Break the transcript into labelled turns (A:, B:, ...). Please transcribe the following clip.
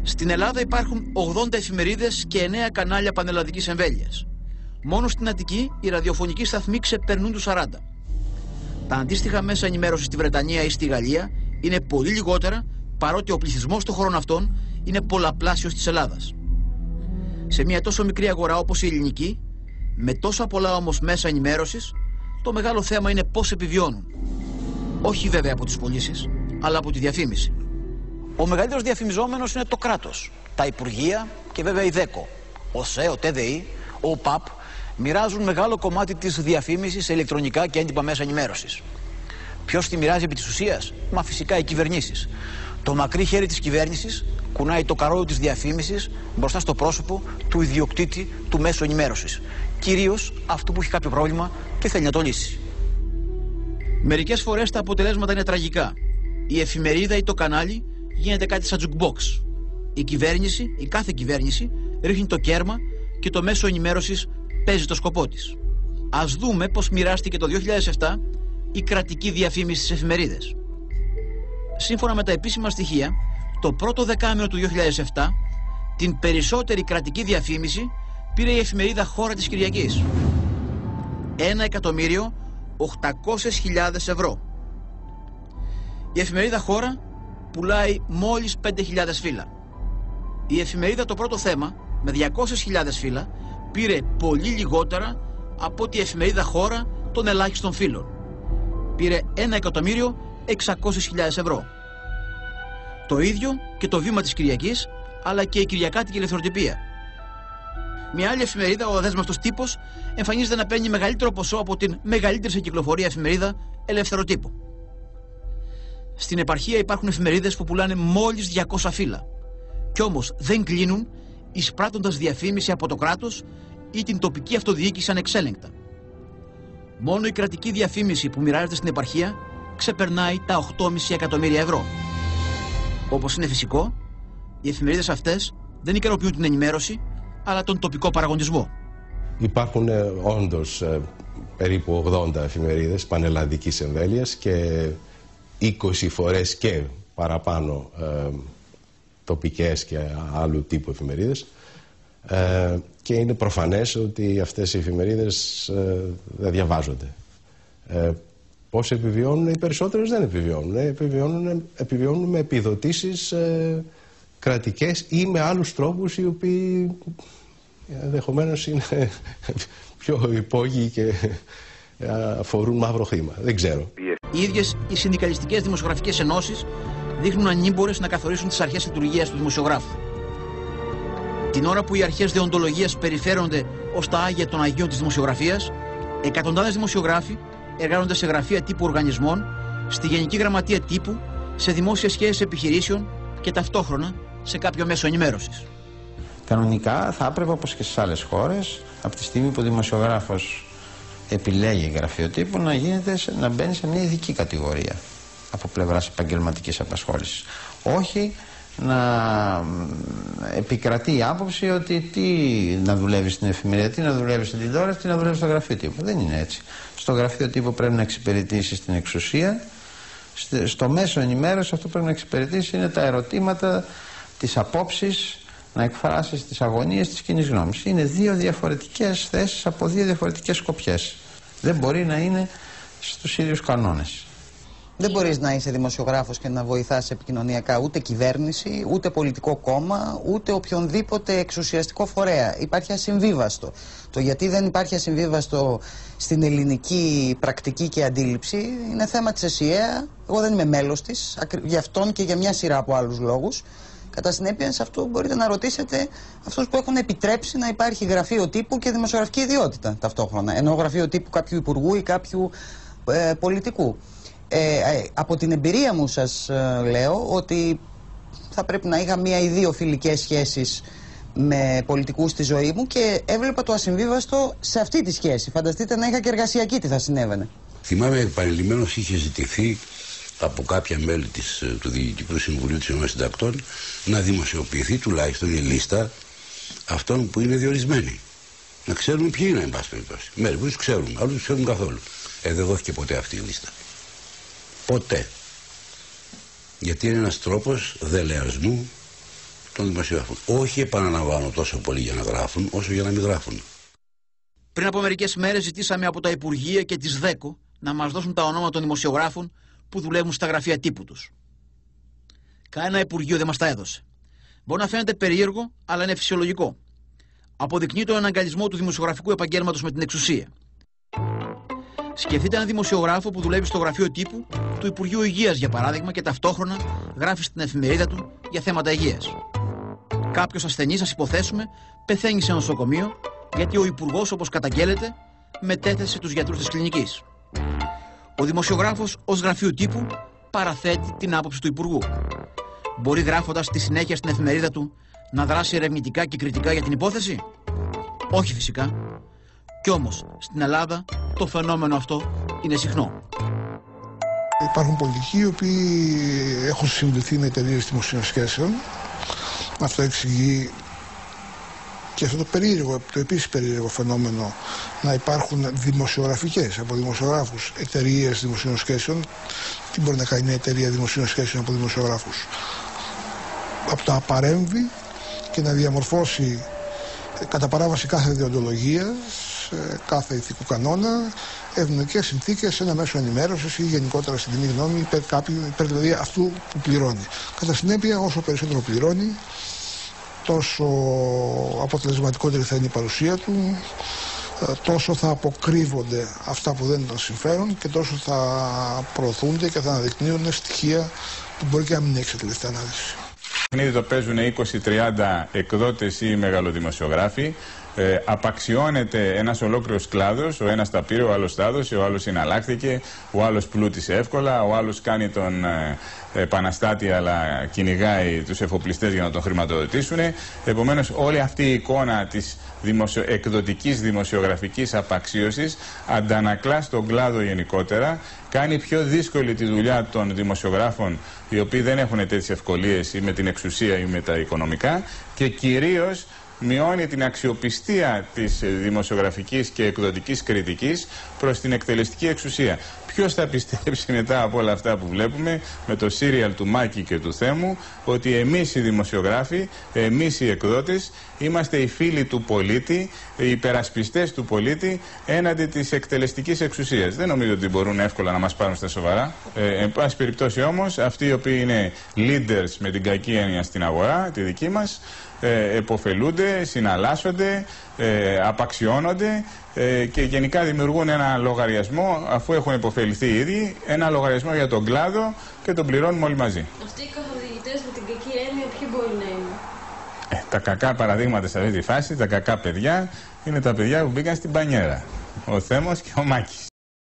A: Στην Ελλάδα υπάρχουν 80 εφημερίδες και 9 κανάλια πανελλαδικής εμβέλειας. Μόνο στην Αττική οι ραδιοφωνικοί σταθμοί ξεπερνούν τους 40. Τα αντίστοιχα μέσα ενημέρωσης στη Βρετανία ή στη Γαλλία είναι πολύ λιγότερα, παρότι ο πληθυσμός των χωρών αυτών είναι πολλαπλάσιος της Ελλάδας. Σε μια τόσο μικρή αγορά όπως η ελληνική, με τόσα πολλά όμως μέσα ενημέρωσης, το μεγάλο θέμα είναι πώς επιβιώνουν. Όχι βέβαια από τις πωλήσεις, αλλά από τη διαφήμιση. Ο μεγαλύτερος διαφημιζόμενος είναι το κράτος, τα υπουργεία και βέβαια η ΔΕΚΟ. Ο ΣΕ, ο ΤΔΗ, ο ΠΑΠ μοιράζουν μεγάλο κομμάτι της διαφήμισης σε ηλεκτρονικά και έντυπα μέσα ενημέρωσης. Ποιος τη μοιράζει επί της ουσίας? Μα φυσικά οι κυβερνήσεις. Το μακρύ χέρι της κυβέρνησης κουνάει το καρόδι της διαφήμισης μπροστά στο πρόσωπο του ιδιοκτήτη του μέσου ενημέρωσης. Κυρίως αυτού που έχει κάποιο πρόβλημα και θέλει να το λύσει. Μερικές φορές τα αποτελέσματα είναι τραγικά. Η εφημερίδα ή το κανάλι γίνεται κάτι σαν jukebox. Η κυβέρνηση, η κάθε κυβέρνηση, ρίχνει το κέρμα και το μέσο ενημέρωσης παίζει το σκοπό της. Ας δούμε πώς μοιράστηκε το 2007 η κρατική διαφήμιση στις εφημερίδες. Σύμφωνα με τα επίσημα στοιχεία, το πρώτο δεκάμηνο του 2007, την περισσότερη κρατική διαφήμιση πήρε η εφημερίδα Χώρα της Κυριακής. 1.800.000 ευρώ. Η εφημερίδα Χώρα πουλάει μόλις 5.000 φύλλα. Η εφημερίδα Το Πρώτο Θέμα, με 200.000 φύλλα, πήρε πολύ λιγότερα από ότι η εφημερίδα Χώρα των ελάχιστων φύλλων. Πήρε 1.600.000 ευρώ. Το ίδιο και το Βήμα της Κυριακής, αλλά και η Κυριακάτικη Ελευθεροτυπία. Μια άλλη εφημερίδα, ο Αδέσμευτος Τύπος, εμφανίζεται να παίρνει μεγαλύτερο ποσό από την μεγαλύτερη σε κυκλοφορία εφημερίδα Ελευθεροτύπο. Στην επαρχία υπάρχουν εφημερίδες που πουλάνε μόλις 200 φύλλα. Κι όμως δεν κλείνουν, εισπράττοντας διαφήμιση από το κράτος ή την τοπική αυτοδιοίκηση ανεξέλεγκτα. Μόνο η κρατική διαφήμιση που μοιράζεται στην επαρχία ξεπερνάει τα 8,5 εκατομμύρια ευρώ. Όπως είναι φυσικό, οι εφημερίδες αυτές δεν ικανοποιούν την ενημέρωση, αλλά τον τοπικό παραγωνισμό. Υπάρχουν
B: όντως περίπου 80 εφημερίδες πανελλαδικής εμβέλειας και 20 φορές και παραπάνω τοπικές και άλλου τύπου εφημερίδες, και είναι προφανές ότι αυτές οι εφημερίδες δεν διαβάζονται. Πώς επιβιώνουν? Οι περισσότερες δεν επιβιώνουν. Επιβιώνουν με επιδοτήσεις κρατικές ή με άλλους τρόπους οι οποίοι ενδεχομένως είναι πιο υπόγειοι και αφορούν μαύρο χρήμα. Δεν ξέρω.
A: Οι ίδιες οι συνδικαλιστικές δημοσιογραφικές ενώσεις δείχνουν ανήμπορες να καθορίσουν τις αρχές λειτουργίας του δημοσιογράφου. Την ώρα που οι αρχές δεοντολογίας περιφέρονται ως τα άγια των αγίων της δημοσιογραφίας, εκατοντάδες δημοσιογράφοι εργάζονται σε γραφεία τύπου οργανισμών, στη Γενική Γραμματεία Τύπου, σε δημόσιες σχέσεις επιχειρήσεων και ταυτόχρονα σε κάποιο μέσο ενημέρωσης.
C: Κανονικά θα έπρεπε, όπως και στις άλλες χώρες, από τη στιγμή που ο δημοσιογράφος επιλέγει γραφείο τύπου, να μπαίνει σε μια ειδική κατηγορία από πλευράς επαγγελματικής απασχόλησης. Όχι να επικρατεί η άποψη ότι τι να δουλεύει στην εφημερίδα, τι να δουλεύει στην τηλεόραση, τι να δουλεύει στο γραφείο τύπου. Δεν είναι έτσι. Στο γραφείο τύπου πρέπει να εξυπηρετήσει την εξουσία. Στο μέσο ενημέρωση αυτό που πρέπει να εξυπηρετήσει είναι τα ερωτήματα, τις απόψεις, να εκφράσεις τις αγωνίες της κοινής γνώμης. Είναι δύο διαφορετικές θέσεις από δύο διαφορετικές σκοπιές. Δεν μπορεί να είναι στους ίδιους κανόνες.
D: Δεν μπορείς να είσαι δημοσιογράφος και να βοηθάς επικοινωνιακά ούτε κυβέρνηση, ούτε πολιτικό κόμμα, ούτε οποιονδήποτε εξουσιαστικό φορέα. Υπάρχει ασυμβίβαστο. Το γιατί δεν υπάρχει ασυμβίβαστο στην ελληνική πρακτική και αντίληψη είναι θέμα της ΕΣΥΑ. Εγώ δεν είμαι μέλος της, γι' αυτόν και για μια σειρά από άλλους λόγους. Κατά συνέπεια, σε αυτό μπορείτε να ρωτήσετε αυτούς που έχουν επιτρέψει να υπάρχει γραφείο τύπου και δημοσιογραφική ιδιότητα ταυτόχρονα. Ενώ γραφείο τύπου κάποιου υπουργού ή κάποιου πολιτικού. Από την εμπειρία μου σας λέω ότι θα πρέπει να είχα μία ή δύο φιλικές σχέσεις με πολιτικούς στη ζωή μου και έβλεπα το ασυμβίβαστο σε αυτή τη σχέση. Φανταστείτε να είχα και εργασιακή, τι θα συνέβαινε.
E: Θυμάμαι επανειλημμένως είχε ζητηθεί από κάποια μέλη του Διοικητικού Συμβουλίου της Ενώσης Συντακτών να δημοσιοποιηθεί τουλάχιστον η λίστα αυτών που είναι διορισμένοι. Να ξέρουμε ποιοι είναι, εν πάση περιπτώσει. Μερικούς τους ξέρουμε, άλλους τους ξέρουν καθόλου. Δεν δόθηκε ποτέ αυτή η λίστα. Ποτέ. Γιατί είναι ένας τρόπος δελεασμού των δημοσιογράφων. Όχι, επαναλαμβάνω, τόσο πολύ για να γράφουν, όσο για να μην γράφουν.
A: Πριν από μερικές μέρες ζητήσαμε από τα Υπουργεία και τις ΔΕΚΟ να μας δώσουν τα ονόματα των δημοσιογράφων που δουλεύουν στα γραφεία τύπου τους. Κανένα Υπουργείο δεν μας τα έδωσε. Μπορεί να φαίνεται περίεργο, αλλά είναι φυσιολογικό. Αποδεικνύει τον αναγκαλισμό του δημοσιογραφικού επαγγέλματος με την εξουσία. Σκεφτείτε έναν δημοσιογράφο που δουλεύει στο γραφείο τύπου του Υπουργείου Υγείας, για παράδειγμα, και ταυτόχρονα γράφει στην εφημερίδα του για θέματα υγείας. Κάποιος ασθενής, ας υποθέσουμε, πεθαίνει σε νοσοκομείο γιατί ο υπουργός, όπως καταγγέλλεται, μετέθεσε τους γιατρούς της κλινικής. Ο δημοσιογράφος ως γραφείου τύπου παραθέτει την άποψη του υπουργού. Μπορεί, γράφοντας τη συνέχεια στην εφημερίδα του, να δράσει ερευνητικά και κριτικά για την υπόθεση? Όχι, φυσικά. Κι όμως στην Ελλάδα το φαινόμενο αυτό είναι συχνό.
F: Υπάρχουν πολιτικοί οι οποίοι έχουν συμβουλευτεί με εταιρείες δημοσίων σχέσεων. Αυτό εξηγεί και αυτό το επίσης περίεργο φαινόμενο να υπάρχουν δημοσιογραφικές από δημοσιογράφους εταιρείες δημοσίων σχέσεων. Τι μπορεί να κάνει μια εταιρεία δημοσίων σχέσεων από δημοσιογράφους? Από το να παρέμβει και να διαμορφώσει κατά παράβαση κάθε διοντολογίας, κάθε ηθικού κανόνα, ευνοϊκές συνθήκες σε ένα μέσο ενημέρωσης ή γενικότερα στην κοινή γνώμη υπέρ δηλαδή αυτού που πληρώνει. Κατά συνέπεια, όσο περισσότερο πληρώνει, τόσο αποτελεσματικότερη θα είναι η παρουσία του, τόσο θα αποκρύβονται αυτά που δεν τον συμφέρουν και τόσο θα προωθούνται και θα αναδεικνύουν στοιχεία που μπορεί και να μην έχει σε τελευταία ανάλυση.
G: Ήδη το παίζουν 20-30 εκδότες ή μεγαλοδημοσιογράφοι. Απαξιώνεται ένας ολόκληρος κλάδος, ο ένας τα πήρε, ο άλλος τα έδωσε, ο άλλος συναλλάχθηκε, ο άλλος πλούτησε εύκολα, ο άλλος κάνει τον επαναστάτη αλλά κυνηγάει τους εφοπλιστές για να τον χρηματοδοτήσουν. Επομένως όλη αυτή η εικόνα της εκδοτικής δημοσιογραφικής απαξίωσης αντανακλά στον κλάδο γενικότερα, κάνει πιο δύσκολη τη δουλειά των δημοσιογράφων οι οποίοι δεν έχουν τέτοιες ευκολίες ή με την εξουσία ή με τα οικονομικά, και κυρίως μειώνει την αξιοπιστία της δημοσιογραφικής και εκδοτικής κριτικής προς την εκτελεστική εξουσία. Ποιος θα πιστέψει μετά από όλα αυτά που βλέπουμε με το σύριαλ του Μάκη και του Θέμου ότι εμείς οι δημοσιογράφοι, εμείς οι εκδότες είμαστε οι φίλοι του πολίτη, οι υπερασπιστές του πολίτη έναντι της εκτελεστικής εξουσίας? Δεν νομίζω ότι μπορούν εύκολα να μας πάρουν στα σοβαρά. Εν πάση περιπτώσει όμως, αυτοί οι οποίοι είναι leaders με την κακή έννοια στην αγορά, τη δική μας, εποφελούνται, συναλλάσσονται, απαξιώνονται και γενικά δημιουργούν ένα λογαριασμό, αφού έχουν εποφεληθεί οι ίδιοι, ένα λογαριασμό για τον κλάδο και τον πληρώνουμε όλοι μαζί.
H: Αυτοί οι καθοδηγητές με την κακή έννοια ποιοι μπορεί να είναι?
G: Τα κακά παραδείγματα σε αυτή τη φάση, τα κακά παιδιά, είναι τα παιδιά που μπήκαν στην πανιέρα. Ο Θέμος και ο Μάκης.